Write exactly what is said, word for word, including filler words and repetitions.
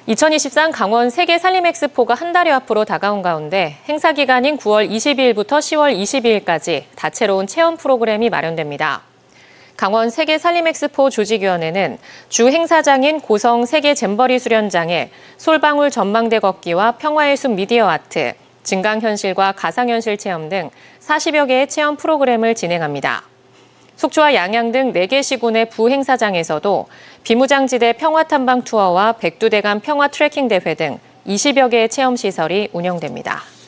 이천이십삼 강원 세계 산림 엑스포가 한 달여 앞으로 다가온 가운데 행사 기간인 구월 이십이일부터 시월 이십이일까지 다채로운 체험 프로그램이 마련됩니다. 강원 세계 산림 엑스포 조직위원회는 주 행사장인 고성 세계 잼버리 수련장에 솔방울 전망대 걷기와 평화의 숲 미디어 아트, 증강현실과 가상현실 체험 등 사십여 개의 체험 프로그램을 진행합니다. 속초와 양양 등 네 개 시군의 부행사장에서도 비무장지대 평화탐방 투어와 백두대간 평화 트레킹 대회 등 이십여 개의 체험시설이 운영됩니다.